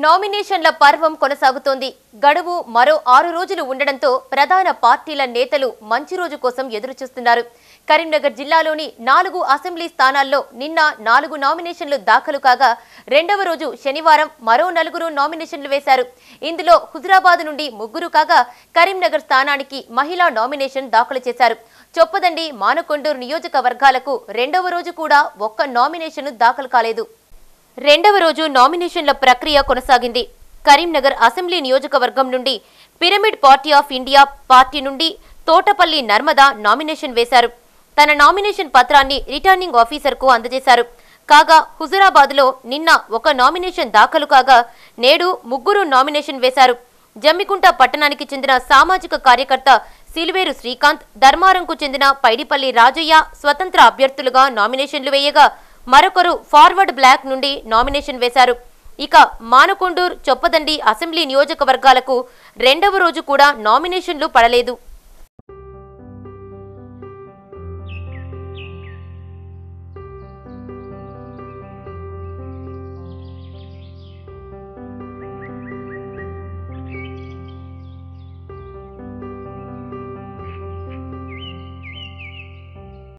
నామినేషన్ల పర్వం కొనసాగుతోంది. గడువు మరో 6 రోజులు ఉండడంతో ప్రధాన పార్టీల నేతలు మంచి రోజు కోసం ఎదురుచూస్తున్నారు. కరీంనగర్ జిల్లాలోని 4 అసెంబ్లీ స్థానాల్లో నిన్న 4 నామినేషన్లు దాఖలు కాగా రెండవ రోజు శనివారం మరో 4 నామినేషన్లు వేశారు. ఇందులో హుజురాబాద్ నుండి 3 కాగా కరీంనగర్ స్థానానికి మహిళా నామినేషన్ దాఖలు చేశారు. చొప్పదండి, మానకొండూరు నియోజకవర్గాలకు రెండవ రోజు కూడా ఒక్క నామినేషన్ దాఖలు కాలేదు. రెండవ రోజు నామినేషన్ల ప్రక్రియ కొనసాగింది. కరీంనగర్ అసెంబ్లీ నియోజకవర్గం నుండి pyramid party of India party నుండి తోటపల్లి నర్మదా నామినేషన్ వేశారు. తన నామినేషన్ పత్రాన్ని రిటర్నింగ్ ఆఫీసర్కు అందజేశారు. కాగా హుజురాబాద్లో నిన్న ఒక నామినేషన్ దాఖలు కాగా నేడు 3 నామినేషన్ వేశారు. జమ్మికుంట పట్టణానికి చెందిన సామాజిక కార్యకర్త సిల్వేరు శ్రీకాంత్, ధర్మారంకు చెందిన పైడిపల్లి రాజయ్య స్వతంత్ర అభ్యర్థులుగా నామినేషన్లు వేయగా మరొకరు ఫార్వర్డ్ బ్లాక్ నుండి నామినేషన్ వేశారు. ఇక మానకొండూరు, చొప్పదండి అసెంబ్లీ నియోజకవర్గాలకు రెండవ రోజు కూడా నామినేషన్లు పడలేదు.